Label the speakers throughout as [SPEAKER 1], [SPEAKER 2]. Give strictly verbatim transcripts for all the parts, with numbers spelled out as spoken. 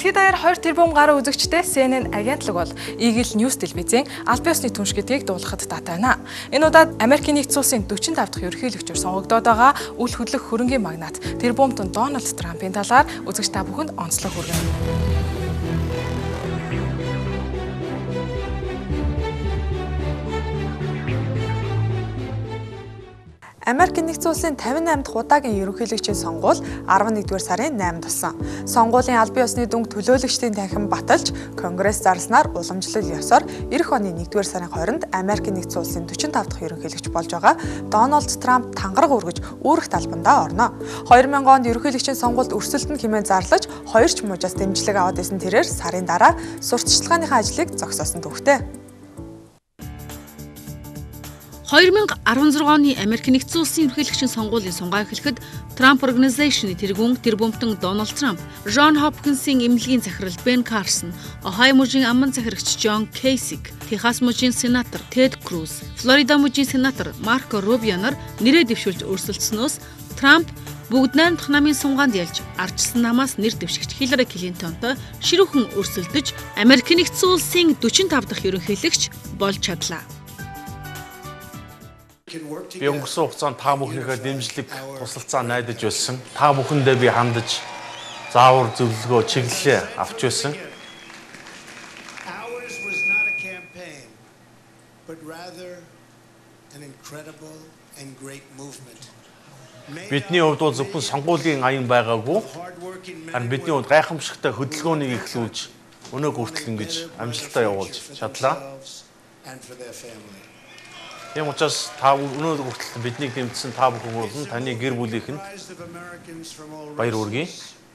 [SPEAKER 1] Дэлхийд даяар хоёр тэрбум гаруй үзэгчтэй Си Эн Эн агентлаг бол Eagle News телевизийн албан ёсны түнш гэдгийг дуулгахад дата байна. Энэ удаад Америкийн нэгдсэн улсын дөрвөн тавь дахь ерөнхийлөгчөөр сонгогдоод байгаа үл хөдлөх хөрөнгийн магнат тэрбумтон Дональд Трампын талаар үзэгч та бүхэнд онцлог хүргэнэ. Америкийн нэгдсэн улсын тавин и восемь дахь удаагийн ерөнхийлөгчийн сонгуул арван нэгдүгээр сарын найманд болсон. Сонгуулийн албан ёсны дүнг төлөөлөгчдийн танхим баталж, Конгресс зарласнаар уламжлал ёсоор эх оны нэгдүгээр сарын хоёрнд Америкийн нэгдсэн улсын дөрвөн тавь дахь ерөнхийлөгч болж байгаа Дональд Трамп тангараг үргэж үүрэг талбандаа орно. две тысячи онд ерөнхийлөгчийн сонгуульд өрсөлдөнд хэмээн зарлаж, хоёр ч мужаас дэмжлэг аваад исэн тэрээр сарын дараа сурталчилгааныхаа ажлыг зогсоосон төвхтэй.
[SPEAKER 2] две тысячи десять оны Америкийн нэгдсэн улсын ерөнхийлөгчийн сонгуулийн сунгаа эхлэхэд Trump Organization-ийн тэргүүн тэрбумтан Дональд Трамп, Джон Хопкинсийн эмнэлгийн захирал Бен Карсон, Ohio мужийн аман захирагч Джон Кейсик, Техас мужийн сенатор Тед Круз, Флорида мужийн сенатор Марко Рубио нар нэрээ дэвшүүлж өрсөлдснөөс Трамп бүгд найрамдах намын сунгаанд ялж ардчилсан намаас нэр дэвшигч Хиллари Клинтонтой ширүүхэн өрсөлдөж Америкийн нэгдсэн улсын дөрвөн тавь дахь ерөнхийлөгч болж чадлаа.
[SPEAKER 3] Би өнгөрсөн хугацаанд та бүхнийхээ дэмжлэг, тусалцаа найдаж байсан. Та бүхэндээ би хандаж заавар зөвлөгөө, чиглэлээ авч байсан. Бидний хувьд бол зөвхөн сонгуулийн аян байгаагүй. Харин бидний хувьд гайхамшигтай хөдөлгөөнийг эхлүүлж, өнөө хүртэл ингэж амжилттай явуулж чадлаа. Тийм учраас та өнөө хүртэл биднийг дэмжсэн та бүхэн болон таны гэр бүлийнхэнд баяр хүргэе.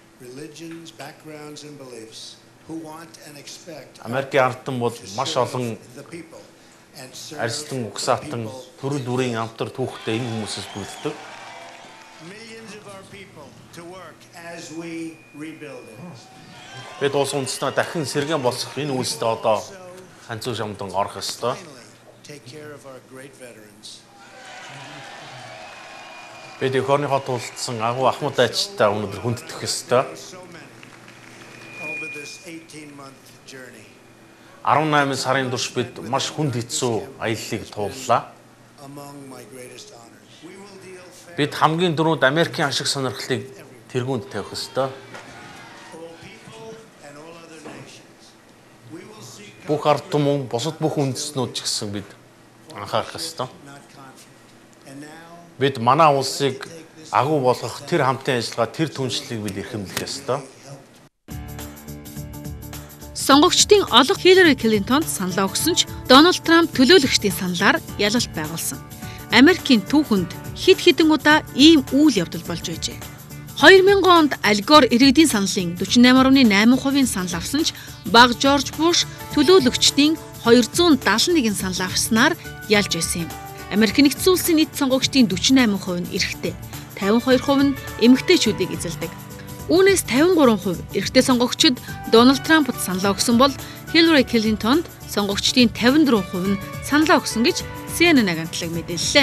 [SPEAKER 3] Америкийн ардтан бол маш олон арьстан, угсаатан, төрөл бүрийн амтар түүхтэй энэ хүмүүсээс бүрддэг. Бид улс үндэстнээ дахин сэргэн босгох энэ үйлстэй одоо ханцуу шамдан орох ёстой. Take care of our great veterans. Бид өхөрний хот тулдсан агуу ахмад айчтай өнөөдөр хүндэтгэх ёстой. арван найман сарын турш бид маш хүнд хэцүү аяллыг тууллаа. Бид хамгийн дөрөнд Америкийн ашиг сонирхлыг тэргүүнд тавих ёстой. Бүх ард түмэн, бусад бүх үндэстнүүд ч гэсэн бид анхаарах ёстой. Бид манай улсыг агуу болгох тэр хамтын ажиллагаа, тэр түншлийг бид эрхэмлэх ёстой.
[SPEAKER 2] Сонгогчдын олонх Хиллари Клинтонд саналаа өгсөн ч Дональд Трамп төлөөлөгчдийн саналаар ялалт байгуулсан. Америкийн түүхэнд хэд хэдэн удаа ийм үйл явдал болж байжээ. две тысячи онд Аль Гор иргэдийн саналын дөрвөн найман гаруй найман хувийн санал авсан ч баг Жорж Буш төлөөлөгчдийн двести седемдесет и один санал авснаар ялж байсан юм. Америкийн нэгдсэн улсын нийт сонгогчдын дөрвөн найман хувь нь эрэгтэй, пятьдесят two хувь нь эмэгтэйчүүдийг эзэлдэг. Үүнээс пятьдесят три хувь эрэгтэй сонгогчид Дональд Трампд саналаа өгсөн бол Хиллари Клинтонд сонгогчдын пятьдесят четыре хувь нь саналаа өгсөн гэж Си Эн Эн агентлаг мэдээллээ.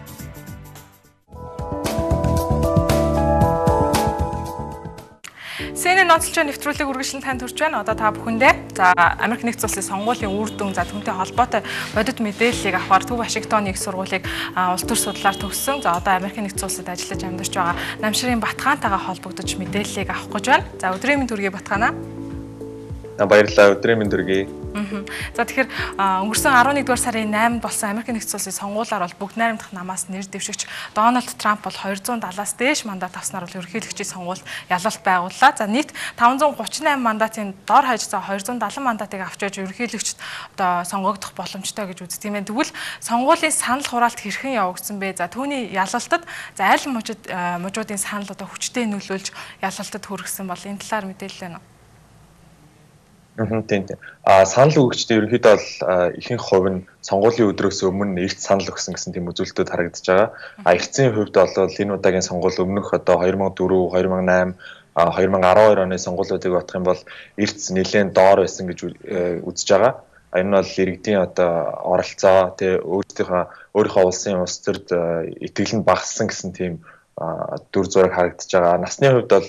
[SPEAKER 1] Си Эн Эн онцлогчтой нэвтрүүлэг үргэлжлэн танд хүрч байна. Одоо та бүхэндээ за Америк нэгдсэн улсын сонгуулийн үр дүн, за түүнтэй холбоотой бодит мэдээллийг авахар Төв Вашингтоны их сургуулийг улс төр судлаар төгссөн. За одоо Америк нэгдсэн улсад ажиллаж амьдарч байгаа Намширын Батхаантайгаа холбогдож мэдээллийг авах гэж байна. За өдрийн мэнд төргий Батхаанаа.
[SPEAKER 4] Баярлалаа, өдрийн мэнд төргий.
[SPEAKER 1] За тэгэхээр өнгөрсөн арван нэгдүгээр сарын найманд болсон Америк нэгдсэн улсын сонгуулиар бол бүгд найрамдах намаас нэр дэвшигч Дональд Трамп бол двести седьмдесятаас дээш мандат авснаар бол ерөнхийлөгчийн сонгуульд ялалт байгууллаа. За нийт five hundred thirty-nine мандатын дор хаяж за two hundred seventy мандатыг авч яж ерөнхийлөгчд одоо сонгогдох боломжтой гэж үздэг юм байна. Тэгвэл сонгуулийн санал хураалт хэрхэн явагдсан бэ? За түүний ялалтад за аль мужид мужуудын санал одоо хүчтэй нөлөөлж ялалтад хүргэсэн бол энэ талаар мэдээлэл байна уу?
[SPEAKER 4] Тийм тийм. А санал өгөгчдийн ерөнхийдөө бол ихэнх хувь нь сонгуулийн өдрөөс өмнө эрт санал өгсөн гэсэн тийм үзүүлэлтүүд харагдаж байгаа. А эртний хувьд бол энэ удаагийн сонгуул өмнөх одоо two thousand four, two thousand eight, two thousand twelve оны сонгуулиудыг батах юм бол эрт нэлээд доор байсан гэж үзэж байгаа. Энэ бол иргэдийн одоо оролцоо тэ өөрсдийнхөө өөрийнхөө улсын улс төрд итгэл нь багассан гэсэн тийм дүр зураг харагдаж байгаа. Насны хувьд бол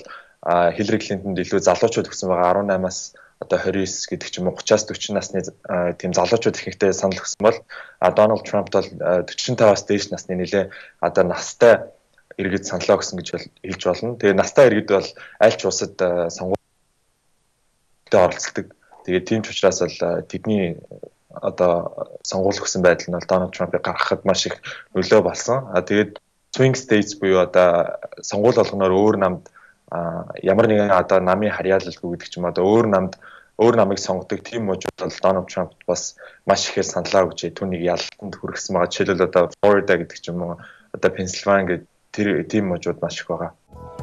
[SPEAKER 4] Хиллари Клинтонд илүү залуучууд өгсөн байгаа арван наймаас одоо двадцать девять гэдэг ч юм уу тридцать forty насны тийм залуучууд ихэнхдээ санал өгсөн бол Дональд Трамп бол forty-fiveаас дээш насны нэлээ одоо настай иргэд саналаа өгсөн гэж хэлж болно. Тэгээ настай иргэд бол аль ч улсад сонгуульд оролцдог. Тэгээ тийм ч учраас бол тэдний одоо сонгуул өгсөн байдал нь бол Дональд Трампыг гаргахад маш их нөлөө болсон. А тэгээд swing states буюу одоо сонгуул болгоноор өөр намд ямар нэгэн одоо намын харьяалалгүй гэдэг ч юм одоо өөр намд өөр намыг сонгодог тийм мужууд бол Дональд Трамп бас маш ихээр саналаа өгч түүнийг ялалтанд хүргэсэн байгаа. Жишээлбэл одоо Флорида гэдэг ч юм уу одоо Пенсильвани гэдэг тэр тийм мужууд маш их байгаа.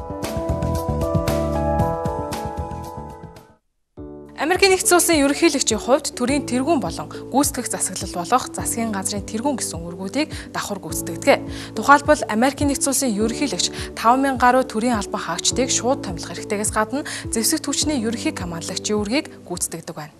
[SPEAKER 1] Америкийн нэгдсэн улсын ерөнхийлөгчийн хувьд төрийн тэргүүн болон гүйцэтгэх засаглал болох засгийн газрын тэргүүн гэсэн үүргүүдийг давхар гүйцэтгэдэг. Тухайлбал Америкийн нэгдсэн улсын ерөнхийлөгч five thousand гаруй төрийн албан хаагчдыг шууд томилох хэрэгтэйгээс гадна зэвсэг түвшний ерөнхий командлагчийн үүргийг гүйцэтгэдэг байна.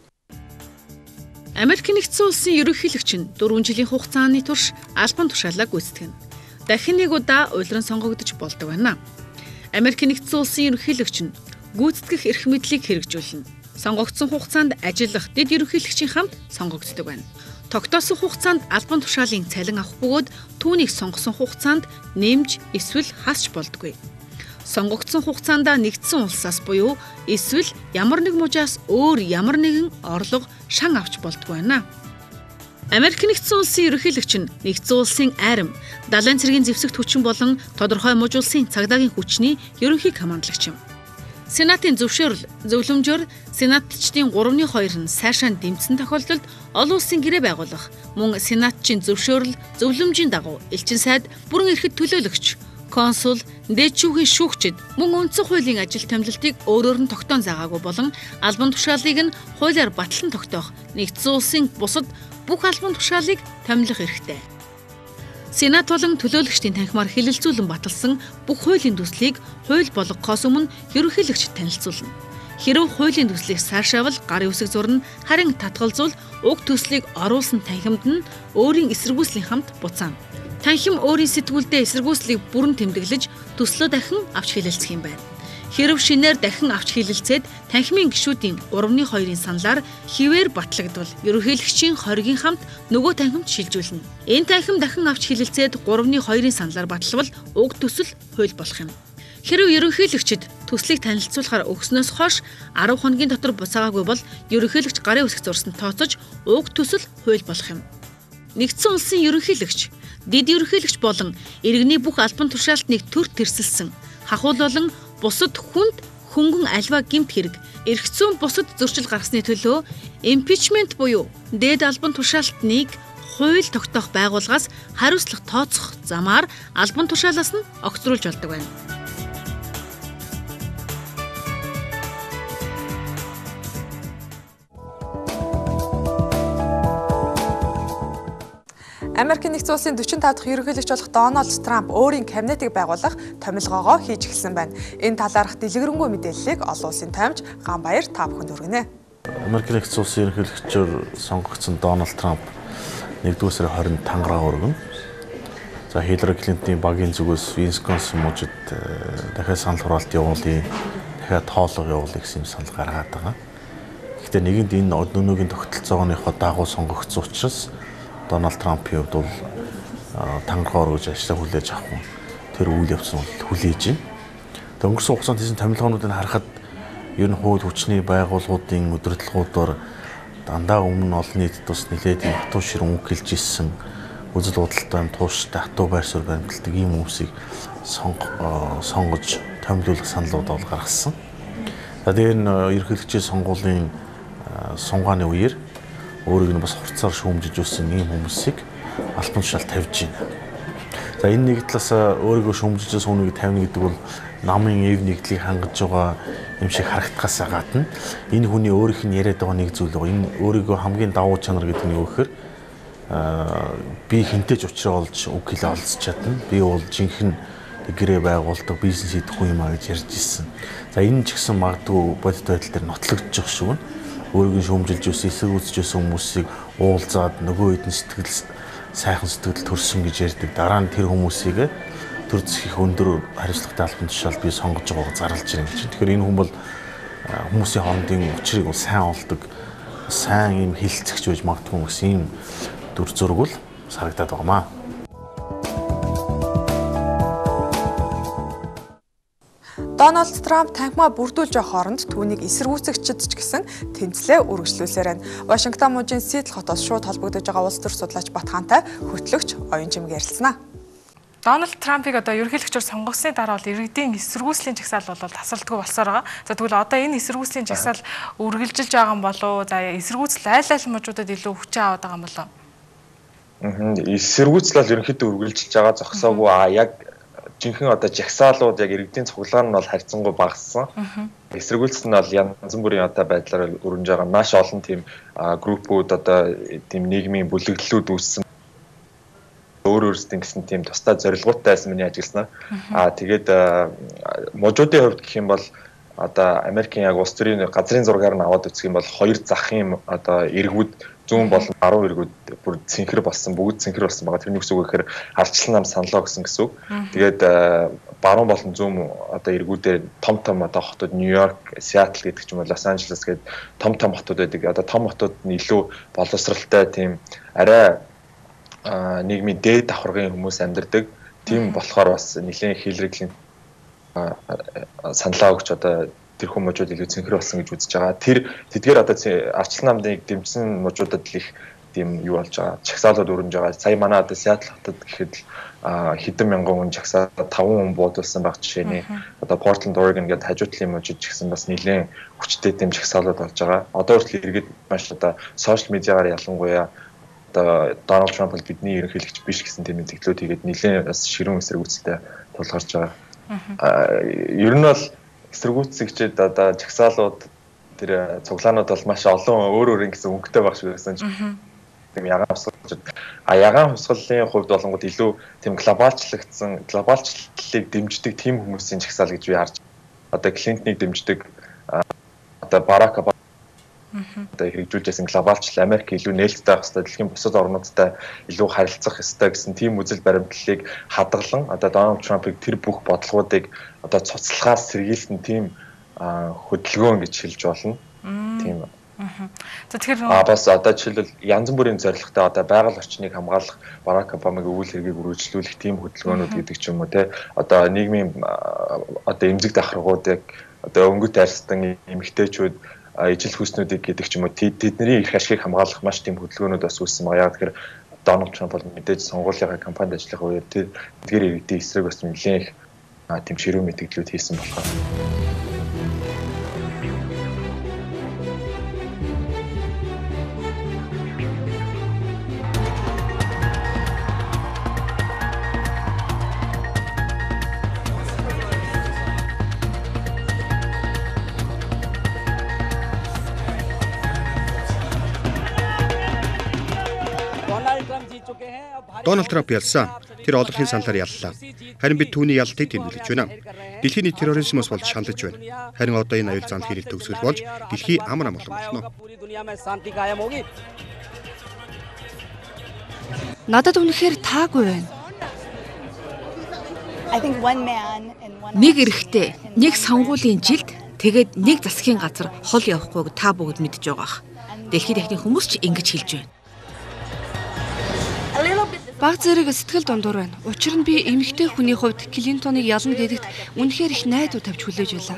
[SPEAKER 2] Америкийн нэгдсэн улсын ерөнхийлөгч нь дөрвөн жилийн хугацааны турш албан тушаалаа гүйцэтгэнэ. Дахин нэг удаа улиран сонгогдож болдог байна. Америкийн нэгдсэн улсын ерөнхийлөгч нь гүйцэтгэх эрх мэдлийг хэрэгжүүлнэ. Сонгогдсон хугацаанд ажиллах дэд ерөнхийлөгчийн хамт сонгогддог байна. Тогтоосон хугацаанд албан тушаалын цалин авах бөгөөд түүнийг сонгосон хугацаанд нэмж эсвэл хасч болдгүй. Сонгогдсон хугацаанд нэгдсэн улсаас буюу эсвэл ямар нэг мужаас өөр ямар нэгэн орлого шан авч болдгүй байна. Америкийн нэгдсэн улсын ерөнхийлөгч нь нэгдсэн улсын арим, далайн цэргийн зэвсэгт хүчин болон тодорхой муж улсын цагдаагийн хүчний ерөнхий командлагч юм. Сенатын зөвшөөрөл, зөвлөмжөөр сенатчдын three two нь сайшаан дэмжсэн тохиолдолд олон улсын гэрээ байгуулах, мөн сенатчийн зөвшөөрөл, зөвлөмжийн дагуу элчин сайд, бүрэн эрхэт төлөөлөгч, консул, дээдчүүгийн шүүгчид мөн үндсэн хуулийн ажил томилолтыг өөрөөр нь тогтоон заагаагүй болон албан тушаалыг нь хуулиар батлан тогтоох нэгдсэн улсын бусад бүх албан тушаалыг томилох эрхтэй. Сенат болон төлөөлөгчдийн танхимаар хэлэлцүүлэн баталсан бүх хуулийн төслийг хууль болгохоос өмнө ерөнхийлөгчд танилцуулна. Хэрэв хуулийн төслийг сайшаавал гарын үсэг зурна, харин татгалзуул уг төслийг оруулсан танхимд нь өөрийн эсэргүүцлийн хамт буцаана. Танхим өөрийн сэтгүүлдээ эсэргүүцлийг бүрэн тэмдэглэж төслөө дахин авч хэлэлцэх юм байна. Хэрэв шинээр дахин авч хэлэлцээд танхимын гишүүдийн three two-ын саналаар хിവэр батлагдвал ерөнхийлөгчийн хоригийн хамт нөгөө танхимд шилжүүлнэ. Энэ танхим дахин авч хэлэлцээд three two-ын саналаар батлавал уг төсөл хууль болох юм. Хэрэв ерөнхийлөгчд төслийг танилцуулахаар өгснөөс хойш ten хоногийн дотор буцаагаагүй бол ерөнхийлөгч гарын үсэг зурсанд тооцож уг төсөл хууль болох юм. Нэгдсэн улсын ерөнхийлөгч, дэд ерөнхийлөгч болон иргэний бүх албан тушаалтныг төр тэрсэлсэн хахуул болон бусад хүнд хөнгөн альва гэмт хэрэг, эрх зүйн бусад зөрчил гаргасны төлөө импичмент буюу дээд албан тушаалтныг хууль тогтоох байгууллагаас хариуцлага тооцох замаар албан тушаалаас нь огцруулж болдог байна.
[SPEAKER 1] Америкийн нэгдсэн улсын forty-five дахь ерөнхийлөгч болох Дональд Трамп өөрийн кабинетыг байгуулах томилгоогоо хийж эхэлсэн байна. Энэ талаарх дэлгэрэнгүй мэдээллийг олон улсын таймж Ганбаяр та бүхэнд хүргэнэ.
[SPEAKER 3] Америкийн нэгдсэн улсын ерөнхийлөгчөөр сонгогдсон Дональд Трамп нэгдүгээр сарын twenty-five гараа өргөн. За Хиллари Клинтоны багийн зүгээс Висконсин мужид дахиад санал хураалт явуулъя, дахиад тоолго явуулъя гэсэн санал гаргаад байгаа. Гэхдээ нэгэнд энэ өнөөгийн тогтолцоогийнхоо дагуу сонгогдсон учраас Дональд Трампын хувьд бол тангаргаар гэж ажлаа хүлээж авах нь тэр үйл явц нь хүлээж байна. Тэгээд өнгөрсөн хугацаанд хийсэн томилгоонуудыг харахад ер нь хууль хүчний байгууллагуудын өдөрлгүүдээр дандаа өмнө олон нийтэд бас нэлээд хатуу ширэн үг хэлж ирсэн үзэл бодолтой тууштай хатуу байр суурь баримталдаг ийм хүмүүсийг сонгож томилуулах саналууд бол гаргасан. За дээр нь ерөнхийлөгчийн сонгуулийн сунгааны үеэр өөрийг нь бас хурцаар шүүмжиж өссөн ийм хүмүүсийг албан тушаал тавьж байна. За энэ нэг талаас өөрийгөө шүүмжижээс үүнийг тавина гэдэг бол намын эв нэгдлийг хангаж байгаа юм шиг харагдахаас гадна энэ хүний өөрийнх нь яриад байгаа нэг зүйл байгаа. Энэ өөрийгөө хамгийн давуу чанар гэдэг нь юу гэхээр би хинтэж учраа олж үг хэлээ олцож чадна. Би бол жинхэнэ гэрээ байгуулдаг бизнес хийх хүн юм а гэж ярьж ирсэн. За энэ ч гэсэн магадгүй бодит байдал дээр нотлогдож байгаа шүү. Өөрийг шүүмжилж өс эсэг үзэж өсөн хүмүүсийг уулзаад нөгөө хэд нь сэтгэл сайхан сэтгэл төрсөн гэж ярьдаг. Дараа нь тэр хүмүүсийг төр засгийн өндөр хариуцлагатай албан тушаал би сонгож байгааг зарлж байна гэж. Тэгэхээр энэ хүн бол хүмүүсийн хоорондын учрыг бол сайн олдог, сайн юм хилцэгч байж магадгүй гэсэн ийм дүр зураг бол харагдаад байгаамаа.
[SPEAKER 5] Дональд Трамп танхимаа бүрдүүлж явах хооронд түүнийг эсэргүүцэгчид ч гэсэн тэмцлээ үргэлжлүүлсээр байна. Вашингтон мужийн Сиэтл хотоос шууд холбогдож байгаа улс төр судлаач Батхаантай хөтлөгч оюун чимэг ярилцсанаа.
[SPEAKER 1] Дональд Трампыг одоо ерөнхийлөгчөөр сонгогсны дараа бол иргэдийн эсэргүүцлийн жагсаал бол тасралтгүй болсоор байгаа. За тэгвэл одоо энэ эсэргүүцлийн жагсаал үргэлжилж байгаа юм болов уу? За эсэргүүцэл айл айл мужуудад илүү хүчин аваад байгаа юм болов уу?
[SPEAKER 4] Аа эсэргүүцэл бол ерөнхийдөө үргэлжилж байгаа зогсоогүй. А яг жинхэнэ одоо жагсаалууд яг иргэдийн цуглаан нь бол харьцангуй багассан. Эсэргүүцэл нь бол янз бүрийн одоо байдлаар өрнөж байгаа. Маш олон тийм группүүд одоо тийм нийгмийн бүлэглэлүүд үүссэн. Өөр өөрсдийн гэсэн тийм тусдаа зорилготой байсан миний ажилласнаар. Аа тэгээд мужуудын хувьд гэх юм бол одоо Америкийн яг улс төрийн газрын зургаар нь аваад үзэх юм бол хоёр захын одоо иргүүд зүүн болон баруун иргүүд бүр цэнхэр болсон, бүгд цэнхэр болсон байгаа. Тэрний үгс үг гэхээр ардчлал нам саналаа гэсэн гэсэн үг. Тэгээд баруун болон зүүн одоо иргүүдээр том том одоо хотууд Нью-Йорк, Сиэтл гэдэг ч юм уу, Лос Анжелес гэдэг том том хотууд байдаг. Одоо том хотууд нь илүү боловсралтай тийм арай нийгмийн дээд давхаргын хүмүүс амьдардаг. Тийм болохоор бас нэлийн Хиллари Клинтон саналаа өгч одоо тэр хүмүүжүүд илүү цэнхэр болсон гэж үзэж байгаа. Тэр тэдгээр одоо ардчлал намыг дэмжсэн мужуудад л их тийм юу болж байгаа. Жагсаалууд өрнөж байгаа. Сая манай одоо Сиэтл хотод гэхэд хэдэн мянган хүн жагсаа таван хүн буудулсан байх жишээний. Одоо Portland, Oregon гэдэг хажуу талын мужид ч гэсэн бас нэлийн хүчтэй тийм жагсаалууд болж байгаа. Одоо хүртэл иргэд маш одоо сошиал медиагаар ялангуяа одоо Дональд Трамп бол бидний ерөнхийлөгч биш гэсэн тийм мэдээлэлүүд хийгээд нэлийн бас ширүүн эсэргүүцэлтэй тулгарч байгаа. Ер нь бол эсэргүүцэгчид одоо жагсаалууд тэр цуглаанууд бол маш олон өөр өөр гэсэн өнгөтэй баг шиг байсан ч тийм ягаан хусгалж а ягаан хусгаллын хувьд болонгод илүү тийм глобалчлагдсан глобалчлалыг дэмждэг тийм хүмүүсийн жагсаал гэж би харж одоо Клинтоныг дэмждэг одоо Барак Обама одоо хэрэгжүүлжсэн глобалчлал Америк илүү нээлттэй байх ёстой, дэлхийн бусад орнуудтай илүү харилцах ёстой гэсэн тийм үзэл баримтлалыг хадгалан одоо Дональд Трампыг тэр бүх бодлогуудыг одоо цуцлахаас сэргийлсэн тийм хөдөлгөөн гэж хэлж болно. Тийм.
[SPEAKER 1] За тэгэхээр
[SPEAKER 4] а бас одоо жишээлбэл янз бүрийн зорилготой одоо байгаль орчныг хамгаалах Барак Обамагийн үйл хэргийг үргэлжлүүлэх тийм хөдөлгөөнүүд гэдэг ч юм уу те одоо нийгмийн одоо эмзэг давхаргуудыг одоо өнгөт арьстан эмэгтэйчүүд ижил хүснүүдийг гэдэг ч юм уу тэдний эрх ашигыг хамгаалах маш тийм хөдөлгөөнүүд бас үүссэн байгаа. Тэгэхээр Дональд Трамп бол мэдээж сонгуулийн кампанид ажиллах үеэр тэдгээр иргэдийн эсрэг бас нэлээд их тийм ширүүн мэдээлэлүүд хийсэн болохоор.
[SPEAKER 6] Дональд Трамп ялсан. Тэр олонхын саналаар яллаа. Харин бид түүний ялалтыг тэмдэглэж байна. Дэлхийн нийт терроризмоос болж шаналж байна. Харин одоо энэ аюул занал хэрэг төгсгөл болж дэлхий ам нам болон болно.
[SPEAKER 7] Надад үнэхээр таагүй байна.
[SPEAKER 2] Нэг эрэгтэй, нэг сонгуулийн жилд тэгээд нэг засгийн газар хол явахгүйг та бүгд мэдж байгаах. Дэлхийд ихний хүмүүс ч ингэж хэлж байна.
[SPEAKER 7] Баг зэрэг сэтгэл дундуур байна. Учир нь би эмэгтэй хүний хувьд Клинтоныг ялна гэдэгт үнэхээр их найдуу тавьж хүлээж байлаа.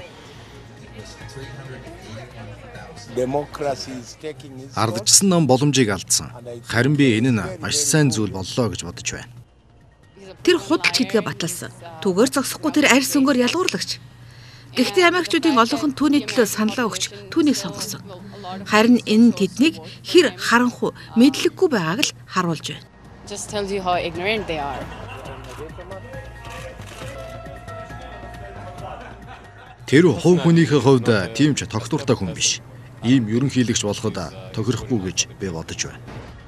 [SPEAKER 8] Ардчсан ном боломжийг алдсан. Харин би энэ нь маш сайн зүйл боллоо гэж бодож байна.
[SPEAKER 2] Тэр худалч гэдгээ баталсан. Түгээр зогсохгүй тэр арьс өнгөөр ялгуурлагч. Гэхдээ Америкчуудын олонх нь түүний төлөө саналаа өгч түүнийг сонгосон. Харин энэ нь тэднийг хэр харанхуй мэдлэггүй байгааг л харуулж байна.
[SPEAKER 9] Just tells you how ignorant they are.
[SPEAKER 8] Тэр хувь хүнийхээ хувьд тийм ч тогтвортой хүн биш. Ийм ерөнхийлөгч болоход тохирохгүй гэж би бодож байна.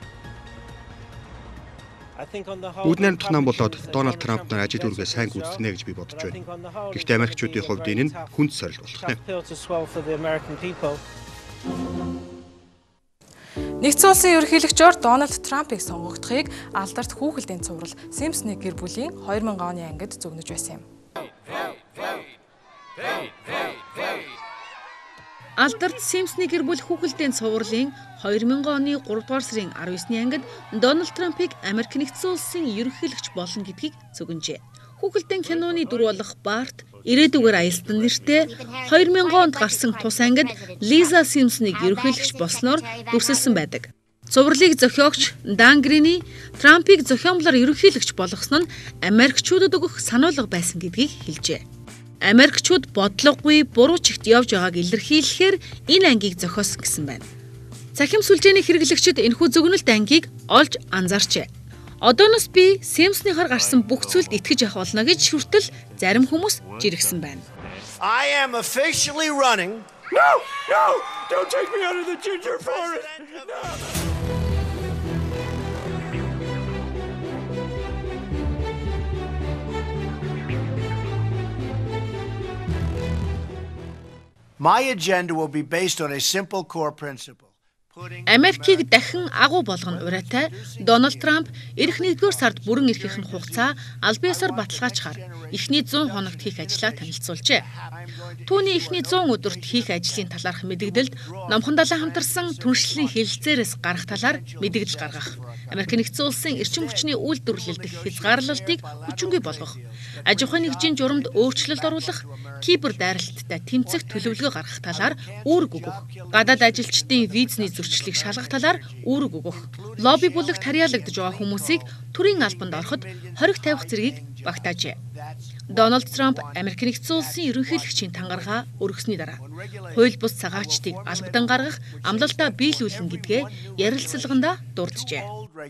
[SPEAKER 6] Үүд найрамдах нам болоод Дональд Трамп нар ажил үргээ сайн гүйцэтгэнэ гэж би бодож байна. Гэхдээ Америкчуудын хувьд энэ нь хүнд сорилт болох нэ.
[SPEAKER 1] Нэгдсэн улсын ерөнхийлөгчөөр Дональд Трампыг сонгогдохыг алдарт хүүхэлдэйн цуврал Симпсоны гэр бүлийн две thousand оны ангид зөвнөж байсан юм.
[SPEAKER 2] Алдарт Симпсоны гэр бүл хүүхэлдэйн цувралын две thousand оны three дугаар сарын nineteen-ны ангид Дональд Трампыг Америк нэгдсэн улсын ерөнхийлөгч болно гэдгийг зөвгөнжээ. Хүүхэлдэйн киноны дүр болох Барт ирээдүгээр аялсан нэртэй two thousand онд гарсан тус ангид Лиза Симпсоныг ерөнхийлөгч болсноор дүрсэлсэн байдаг. Цувралыг зохиогч Дан Грини Трампыг зохиомлоор ерөнхийлөгч болгосон нь Америкчуудад өгөх сануулга байсан гэдгийг хэлжээ. Америкчууд бодлогогүй буруу чигт явж байгааг илэрхийлэхээр энэ ангийг зохиосон гэсэн байна. Цахим сүлжээний хэрэглэгчид энэхүү зөгнөлт ангийг олж анзаарчээ. Одооноос би Симпсоныхоор гарсан бүх зүйлд итгэж явах болно гэж хүртэл зарим хүмүүс жиргсэн байна.
[SPEAKER 10] I am officially running.
[SPEAKER 11] No, no, don't take me out of the ginger forest. No.
[SPEAKER 10] My agenda will be based on a simple core principle.
[SPEAKER 2] Америкийг дахин агуу болгоно ураатай Дональд Трамп эх нэгдүгээр сард бүрэн эрхийнх нь хугацаа аль биесээр баталгаажхаар эхний one hundred хоногт хийх ажлаа танилцуулжээ. Түүний эхний one hundred өдөрт хийх ажлын талаарх мэдэгдэлд номхон далайн хамтарсан түншлэлийн хэлэлцээрээс гарах талаар мэдэгдэл гаргах, Америк нэгдсэн улсын эрчим хүчний үйлдвэрлэлд хязгаарлалтыг хүчингүй болгох, аж ахуйн нэгжийн журамд өөрчлөлт оруулах, кибер дайралттай тэмцэх төлөвлөгөө гаргах талаар үүрэг өгөх, гадаад ажилчдын визний зөрчлийг шалгах талаар үүрэг өгөх, лобби бүлэгт харьяалагдж байгаа хүмүүсийг төрийн албанд ороход хориг тавих зэргийг багтаажээ. Дональд Трамп Америк нэгдсэн улсын ерөнхийлөгчийн тангаргаа өргөсний дараа хууль бус цагаачдыг албадан гаргах амлалтаа биелүүлнэ гэдгээ ярилцлаганда дурджээ.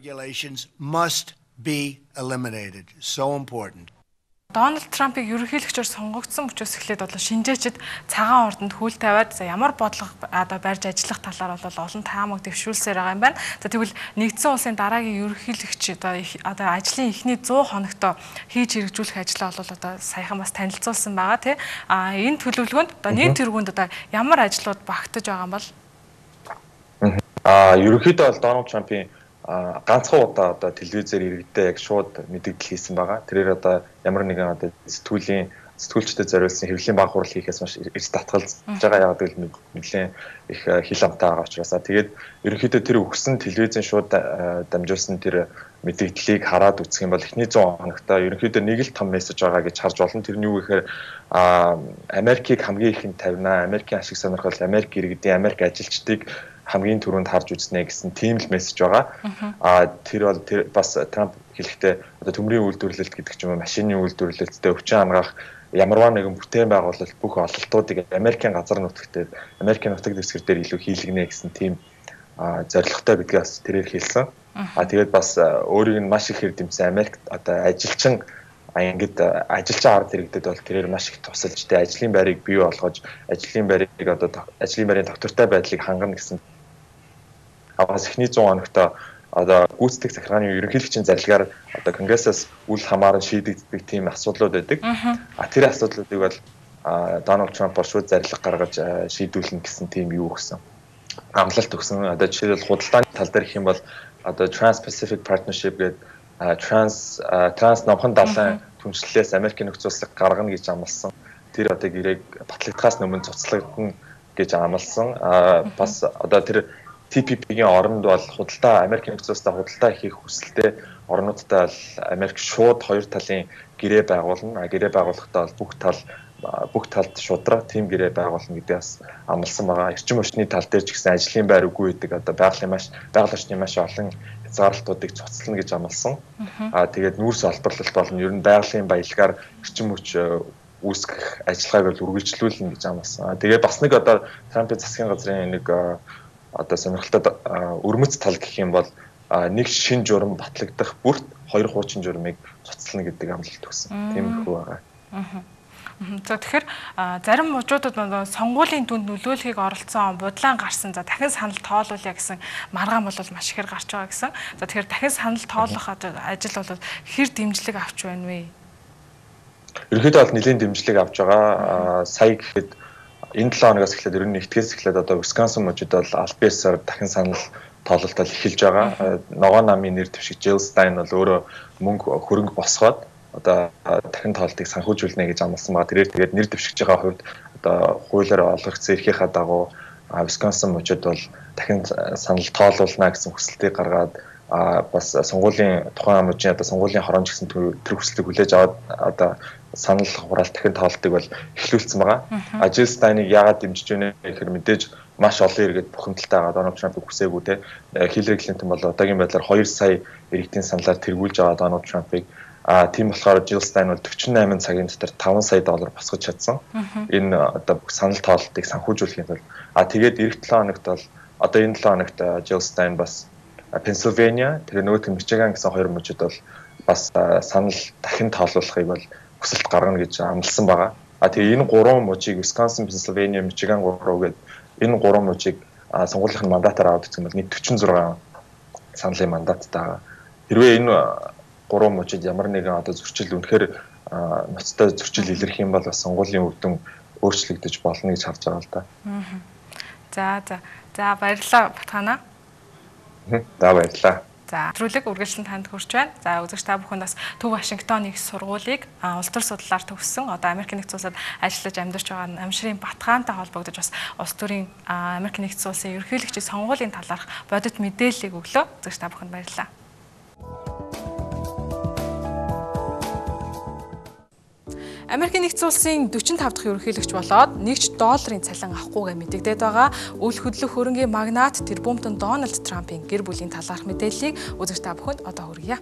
[SPEAKER 1] Дональд Трампыг ерөнхийлөгчөөр сонгогдсон мөчөөс эхлээд бол шинжээчид цагаан ордонд хүл тавиад за ямар бодлого одоо барьж ажиллах талаар бол олон таамаг дэвшүүлсээр байгаа юм байна. За тэгвэл нэгдсэн улсын дараагийн ерөнхийлөгч одоо одоо ажлын эхний one hundred хоногт хийж хэрэгжүүлэх ажлаа бол одоо саяхан бас танилцуулсан байгаа тий. А энэ төлөвлөгөөнд одоо нийт тэргуунд одоо ямар ажлууд багтаж байгаа юм бол?
[SPEAKER 4] А ерөнхийдөө бол Дональд Трампын ганцхан удаа одоо телевизээр иргэдээ яг шууд мэдээлэл хийсэн байгаа. Тэрээр одоо ямар нэгэн одоо сэтгүүлийн сэтгүүлчдэд зориулсан хэвлэлийн баг хурал хийхээс маш эрс татгалзаж байгаа. Яг л нэлээд их хил амтай байгаа учраас тэгээд ерөнхийдөө тэр өгсөн телевизэн шууд дамжуулсан тэр мэдээллийг хараад үзэх юм бол эхний one hundred хоногт ерөнхийдөө нэг л том мессеж байгаа гэж харж болно. Тэр нь юу гэхээр Америкийг хамгийн ихэнд тавина, Америкийн ашиг сонирхол, Америк иргэдийн, Америк ажилчдыг хамгийн түрүүнд харж үзнэ гэсэн тийм л мессеж байгаа. А тэр бол тэр бас Трамп хэлэхдээ одоо төмрийн үйлдвэрлэлт гэдэг ч юм уу машины үйлдвэрлэлттэй өвчин хангах ямарваа нэгэн бүтээн байгуулалт бүх ололтуудыг Америкийн газар нутагт Америкийн нутаг дэвсгэр дээр илүү хийлгэнэ гэсэн тийм зорилготой гэдгийг бас тэрээр хэлсэн. А тэгээд бас өөрийг нь маш их хэрдэмсэн Америк одоо ажилчин ангид ажилчин ард иргэдэд бол тэрээр маш их тусалж тэ ажлын байрыг бий болгож ажлын байрыг одоо ажлын байрын доктортой байдлыг хангана гэсэн аваас эхний one hundred хоногт одоо гүйцэтгэх захиргааны ерөнхийлөгчийн зарилгаар одоо конгрессээс үл хамааран шийдэгддэг тийм асуудлууд байдаг. А тэр асуудлуудыг бол Дональд Трамп шууд зарлиг гаргаж шийдүүлнэ гэсэн тийм юу өгсөн. Амлалт өгсөн. Одоо жишээлбэл худалдааны тал дээр гэх юм бол одоо Trans-Pacific Partnership гэдэг транс транс номхон далайн түншлэлээс Америкийн нөхцөл улсыг гаргана гэж амласан. Тэр одоо гэрээг батлагдахаас өмнө цуцлагдана гэж амласан. Бас одоо тэр Т П П-ийн оронд бол худалдаа Америкийн нөхцөл улстай худалдаа хийх хүсэлтэй орнуудтай бол Америк шууд хоёр талын гэрээ байгуулна. Гэрээ байгуулахдаа бол бүх тал бүх талд шудраг тийм гэрээ байгуулна гэдэг бас амласан байгаа. Эрчим хүчний тал дээр ч гэсэн ажлын байр үгүй гэдэг одоо байгалийн маш байгаль орчны маш олон хязгаарлалтуудыг цуцлана гэж амласан. Аа тэгээд нүүрс олборлолт болно. Ер нь байгалийн баялагаар эрчим хүч үүсгэх ажиллагааг бол үргэлжлүүлнэ гэж амласан. Тэгээд бас нэг одоо Трампын засгийн газрын нэг одоо сонирхолтой өрмөц тал гэх юм бол нэг шин журам батлагдах бүрт хоёр хуучин журмыг цуцлана гэдэг амлалт өгсөн. Тийм их байгаа.
[SPEAKER 1] За тэгэхээр зарим мужуудад сонгуулийн дүнд нөлөөлөхийг оролцсон будлаан гарсан. За дахин санал тоолуулъя гэсэн маргаан бол маш ихээр гарч байгаа гэсэн. За тэгэхээр дахин санал тоолох ажил бол хэр дэмжлэг авч байна вэ?
[SPEAKER 4] Ерөнхийдөө бол нэлийн дэмжлэг авч байгаа. Сая гэхэд энэ seven хоногоос эхлээд ер нь нэгтгэс эхлээд одоо Wisconsin мужид бол аль биесээр дахин санал тоололтол эхэлж байгаа. Ногоо намын нэр дэвшиг Jill Stein бол өөрөө мөнгө хөрөнгө босгоод одоо дахин тоолтыг санхүүжүүлнэ гэж амласан байгаа. Тэрээр тэгээд нэр дэвшигч байгаа хувьд одоо хуулиар олгогдсон эрхийнхаа дагуу Wisconsin мужид бол дахин санал тоолуулна гэсэн хүсэлтийг гаргаад бас сонгуулийн тухайн мужийн одоо сонгуулийн хорон гэсэн тэр хүслийг хүлээж аваад одоо санал хураалт дахин тоолтыг бол эхлүүлсэн байгаа. А Jill Stein-ыг яагаад дэмжиж байна гэхээр мэдээж маш олон иргэд бухимдалтай байгаа. Donald Trump-ыг хүсээгүй те. Hillary Clinton бол одоогийн байдлаар хоёр сая иргэдийн саналаар тэргүүлж байгаа Donald Trump-ыг. А тийм болохоор Jill Stein бол forty-eight цагийн дотор five сая доллар босгож чадсан. Энэ одоо санал тоолтыг санхүүжүүлэхийн тулд. А тэгээд эх seven хоногт бол одоо энэ seven хоногт Jill Stein бас Pennsylvania тэр нөгөө Michigan гэсэн хоёр мужид бол бас санал дахин тоолуулахыг бол хүсэлт гаргана гэж амласан байгаа. А тэгээ энэ гурван мужийг Wisconsin, Pennsylvania, Michigan гурав гээд энэ гурван мужийг сонгуулийн мандатаар аваад үзсэн бол нийт forty-six саналын мандаттай байгаа. Хэрвээ энэ гурван мужид ямар нэгэн одоо зөрчил үнэхээр ноцтой зөрчил илэрх юм бол бас сонгуулийн үр дүн өөрчлөгдөж болно гэж харж байгаа л да.
[SPEAKER 1] За за. За баярлалаа Батхана.
[SPEAKER 4] За баярлалаа.
[SPEAKER 1] За, нэвтрүүлэг үргэлжлэн танд хүрч байна. За, үзэгч та бүхэн бас Төв Вашингтоны их сургуулийг улс төр судлаар төгссөн. Одоо Америк нэгдсэн улсад ажиллаж амьдарч байгаа Намширын Батхаантай холбогдож бас улс төрийн Америк нэгдсэн улсын ерөнхийлөгчийн сонгуулийн талаарх бодит мэдээллийг өглөө. Үзэгч та бүхэнд баярлалаа. Америк нэгдсэн улсын forty-five дахь ерөнхийлөгч болоод нэгч долларын цалин авахгүйгээ мэдэгдээд байгаа. Үйл хөдлөх хөрөнгийн магнат тэрбумтон Дональд Трампын гэр бүлийн талаарх мэдээллийг үзэгч та бүхэнд одоо хүргье.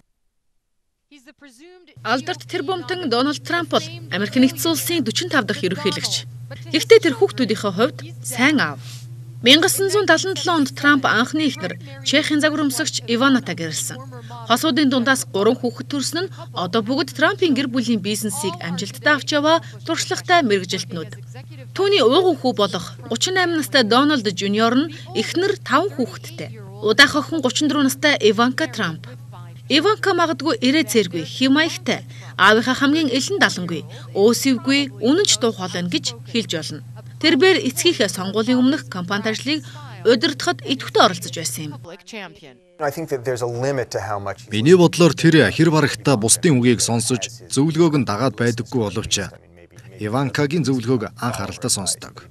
[SPEAKER 2] Алдарт тэрбумтон Дональд Трамп бол Америк нэгдсэн улсын forty-five дахь ерөнхийлөгч. Гэхдээ тэр хүүхдүүдийнхээ хувьд сайн аав. nineteen seventy-seven онд Трамп анхны эхнэр Чехийн загварамсагч Иванатай гэрэлсэн. Хосуудын дундаас гурван хүүхэд төрсөн нь одоо бүгд Трампын гэр бүлийн бизнесийг амжилттай авч яваа туршлагатай мэргэжилтнүүд. Түүний ууган хүү болох thirty-eight настай Дональд Жуниор нь эхнэр five хүүхэдтэй. Удаах охин thirty-four настай Иванка Трамп. Иванка магадгүй ирээ цэргүй, хэм маягтай, аавынхаа хамгийн элен далангүй, өөсөвгүй, үнэнч дуу хоолойно гэж хэлж болно. Тэрээр эцгийнхээ сонгуулийн өмнөх кампанит ажлыг удирдахад идэвхтэй оролцож байсан юм.
[SPEAKER 8] Миний бодлоор тэр хэр барагтаа бусдын үгийг сонсож зөвлөгөөг нь дагаад байдаггүй боловч Иванкагийн зөвлөгөөг анхааралтай сонсдог.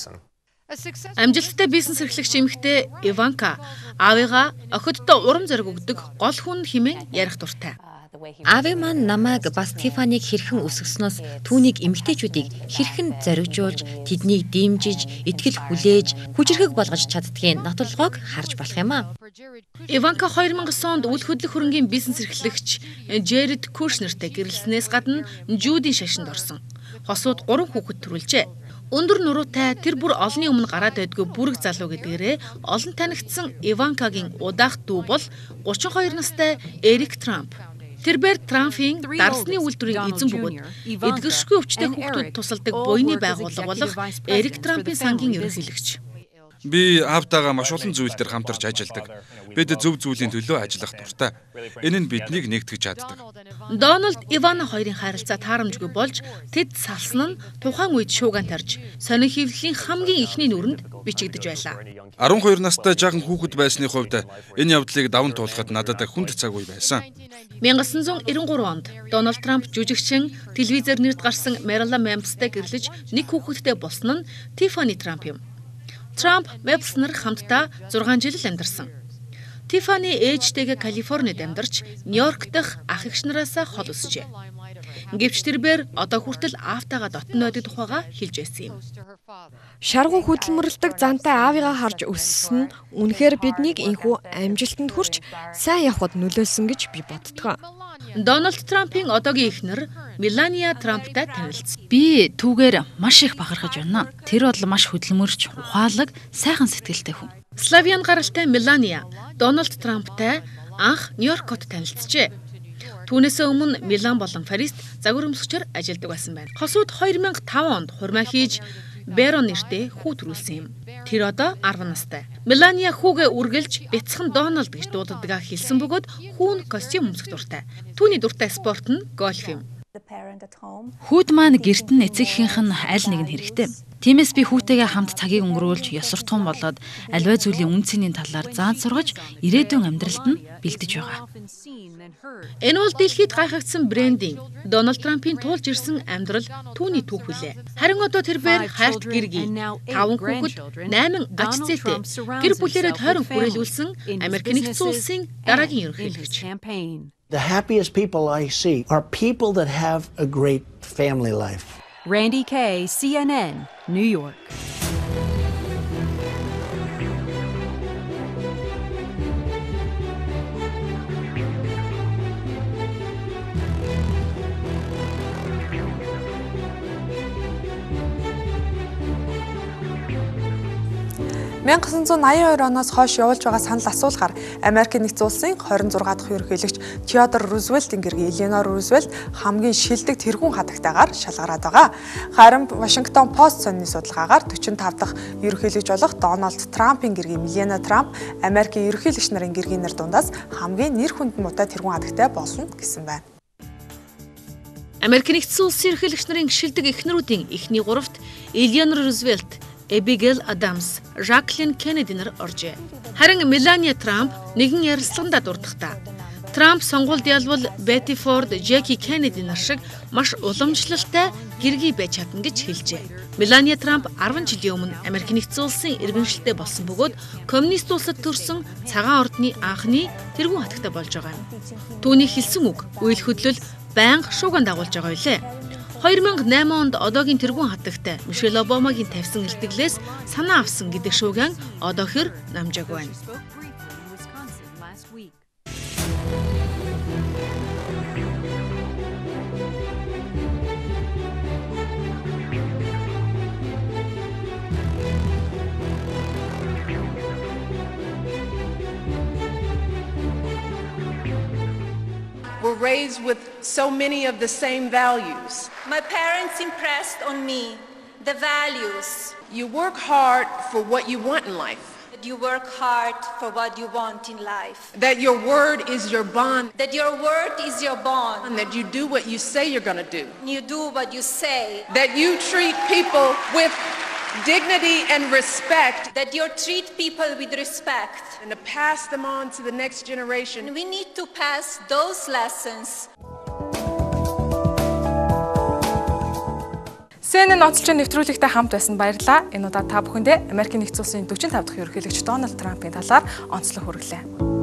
[SPEAKER 2] Амжилттай бизнес эрхлэгч эмэгтэй Иванка аавыгаа охидтой урам зориг өгдөг гол хүн хэмээн ярих дуртай.
[SPEAKER 12] Ави маань намайг бас Тиффаниг хэрхэн өсгснөөс түүнийг эмэгтэйчүүдийг хэрхэн зоригжуулж, тэднийг дэмжиж, итгэл хүлээж, хүчрхэг болгож чаддгийн нотолгоог харж болох юм аа.
[SPEAKER 2] Иванка two thousand онд үйл хөдлөх хөрөнгийн бизнес эрхлэгч Джеред Кушнертэй гэрэлснээс гадна Жюдийн шашинд орсон. Хосууд гурван хүүхэд төрүүлжээ. Өндөр нуруутай тэр бүр олонний өмнө гараад байдгүй бүрэг залуу гэдгээрээ олон танигдсан Иванкагийн удаах дүү бол thirty-two настай Эрик Трамп. Тэрээр Трампын дарсны үйлдвэрийн эзэн бөгөөд эдгэршгүй өвчтэй хүүхдүүд тусалдаг буйны байгууллага болох Эрик Трампын сангийн ерөнхийлөгч.
[SPEAKER 13] Би аавтайгаа маш олон зүйл дээр хамтарч ажилладаг. Бид зөв зүйлийн төлөө ажиллах дуртай. Энэ нь биднийг нэгтгэж чаддаг.
[SPEAKER 2] Дональд Ивана хоёрын харилцаа таарамжгүй болж тэд салсан нь тухайн үед шууган тарж сонин хөвлийн хамгийн ихний нүрэнд бичигдэж байлаа.
[SPEAKER 13] twelve настай жаахан хүүхэд байсны хувьд энэ явдлыг даван туулахад надад хүнд цаг үе байсан.
[SPEAKER 2] nineteen ninety-three онд Дональд Трамп жүжигчин телевизээр нэрд гарсан Марила Мемпстэй гэрлэж нэг хүүхэдтэй болсон нь Тиффани Трамп юм. Трамп Мемпс нар хамтдаа six жил амьдарсан. Тиффани ээжтэйгээ Калифорнид амьдарч Нью-Йорк дахь ах эгч нараасаа хол өсжээ. Гэвч тэрээр одоо хүртэл аавтайгаа дотн байдаг тухайга хэлж байсан юм.
[SPEAKER 14] Шаргуу хөдөлмөрлөдөг зантай аавыгаа харж өссөн нь үнэхээр биднийг инхүү амжилтанд хүрч сайн явахад нөлөөлсөн гэж би боддог.
[SPEAKER 2] Дональд Трампын одоогийн эхнэр Мелания Трамптай танилцсан.
[SPEAKER 15] Би түүгээр маш их бахархаж байна. Тэр бол маш хөдөлмөрч, ухаалаг, сайхан сэтгэлтэй хүн.
[SPEAKER 2] Славян гаралтай Мелания Дональд Трамптай анх Нью-Йоркот танилцжээ. Түүнээс өмнө Милан болон Парист загварамсагчаар ажилладаг байсан байна. Хосууд two thousand five онд хурмаа хийж Берон нэртэй хүү төрүүлсэн юм. Тэр одоо ten настай. Мелания хүүгээ үргэлж бяцхан Дональд гэж дууддаг хэлсэн бөгөөд хүүн костюм өмсөх дуртай. Түүний дуртай спорт нь гольф юм.
[SPEAKER 15] Хүүд маань гэрт нь эцэгхийнх нь аль нэг нь хэрэгтэй. Тиймээс би хүүтэйгээ хамт цагийг өнгөрүүлж ёсортхон болоод аливаа зүйлийн үн цэнийн талаар заан сургаж ирээдүйн амьдралд нь бэлдэж байгаа. Энэ бол дэлхийд гайхагдсан брендинг. Дональд Трампын туулж ирсэн амьдрал түүний түүх билээ. Харин одоо тэрээр хайрт гэргий, таван хүүхэд, найман ач зээлтэй гэр бүлээрээ тойрон хүрээлүүлсэн Америк нэгдсэн улсын дараагийн ерөнхийлөгч.
[SPEAKER 16] The happiest people I see are people that have a great family life.
[SPEAKER 17] Randy Kay, C N N, New York.
[SPEAKER 5] мянга тоғыз жүз наян хоёр оноос хойш явуулж байгаа санал асуулахаар Америк нэгдсэн улсын хорин зургаа дахь ерөнхийлөгч Теодор Рузвельтийн гэргийн Эленор Рузвельт хамгийн шилдэг тэргүүн хадагтайгаар шалгараад байгаа. Харин Вашингтон Пост сонины судалгаагаар forty-five дахь ерөнхийлөгч болох Дональд Трампын гэргийн Мелania Трамп Америкийн ерөнхийлөгч нарын гэргийнэр дундаас хамгийн нэр хүнд муутай тэргүүн хадагтай болно гэсэн байна.
[SPEAKER 2] Америк нэгдсэн улсын ерөнхийлөгч нарын шилдэг эхнэрүүдийн эхний гуравт Эленор Рузвельт, Abigail Adams, Jacqueline Kennedy нар оржээ. Харин Melania Trump нэгэн ярилцлаганд дурдахдаа Трамп сонгуульд ялвал Betty Ford, Jackie Kennedy нар шиг маш уламжлалтай гэргий байж чадна гэж хэлжээ. Melania Trump ten жилийн өмнө Америк нэгдсэн улсын иргэншилтэй болсон бөгөөд коммунист улсад төрсэн цагаан ордны анхны тэргүүн хатагтай болж байгаа юм. Түүний хэлсэн үг үйл хөдлөл байнга шууган дагуулж байгаа билээ. two thousand eight онд одоогийн тэргүүн хатагтай Мишель Обамагийн тавьсан илтгэлээс санаа авсан гэдэг шуугиан одоо хэр намжааг байна.
[SPEAKER 18] We're raised with so many of the same values.
[SPEAKER 19] My parents impressed on me the values.
[SPEAKER 18] You work hard for what you want in life.
[SPEAKER 19] That you work hard for what you want in life.
[SPEAKER 18] That your word is your bond.
[SPEAKER 19] That your word is your bond.
[SPEAKER 18] And that you do what you say you're going to do.
[SPEAKER 19] You do what you say.
[SPEAKER 18] That you treat people with dignity and respect.
[SPEAKER 19] That you treat people with respect.
[SPEAKER 18] And to pass them on to the next generation.
[SPEAKER 19] And we need to pass those lessons.
[SPEAKER 1] C N N онцлог нэвтрүүлэгтэй хамт байсан баярлалаа. Энэ удаа та бүхэндээ Америк нэгдсэн улсын forty-five дахь ерөнхийлөгч Дональд Трампын талаар онцлог хүргэлээ.